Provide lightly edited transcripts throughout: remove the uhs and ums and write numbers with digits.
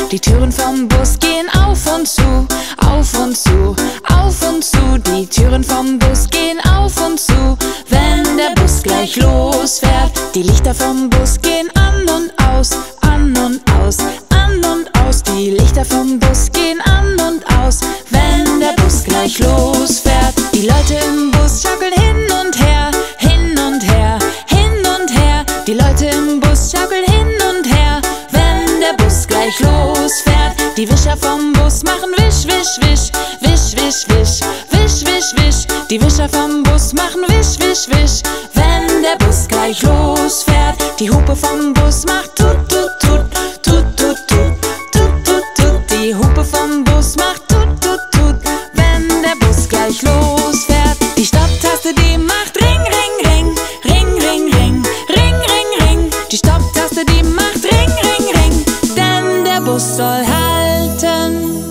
Die Türen vom Bus gehen auf und zu, auf und zu, auf und zu. Die Türen vom Bus gehen auf und zu, wenn der Bus gleich losfährt. Die Lichter vom Bus gehen an und aus, an und aus, an und aus. Die Lichter vom Bus gehen an und aus, wenn der Bus gleich losfährt. Die Leute im Bus schaukeln hin und her, hin und her, hin und her. Die Leute im Bus schaukeln hin und her, wenn der Bus gleich losfährt. Die Wischer vom Bus machen wisch, wisch, wisch, wisch, wisch, wisch, wisch, wisch, wisch. Die Wischer vom Bus machen wisch, wisch, wisch, wenn der Bus gleich losfährt. Die Hupe vom Bus macht tut, tut, tut, tut, tut, tut, tut, tut, tut. Die Hupe vom Bus macht tut, tut, tut, wenn der Bus gleich losfährt. Die Stopptaste, die macht ring, ring, ring, ring, ring, ring, ring, ring, ring. Die Stopptaste, die macht ring, ring, ring, denn der Bus soll halten.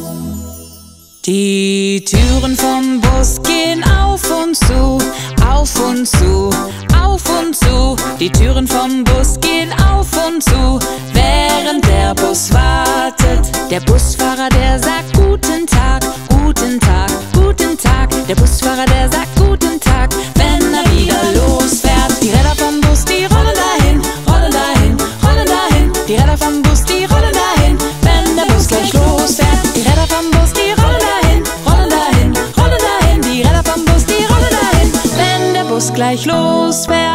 Die Türen vom Bus gehen auf und zu, auf und zu, auf und zu. Die Türen vom Bus gehen auf und zu, während der Bus wartet. Der Busfahrer, der sagt guten Tag, guten Tag, guten Tag. Der Busfahrer, der sagt guten Tag, wenn er wieder losfährt. Die Räder vom Bus, die rollen dahin, rollen dahin, rollen dahin. Die Räder vom Bus, die rollen dahin, wenn der Bus gleich losfährt. Die Räder vom Bus, die rollen dahin, rollen dahin, rollen dahin. Die Räder vom Bus, die rollen dahin, wenn der Bus gleich losfährt.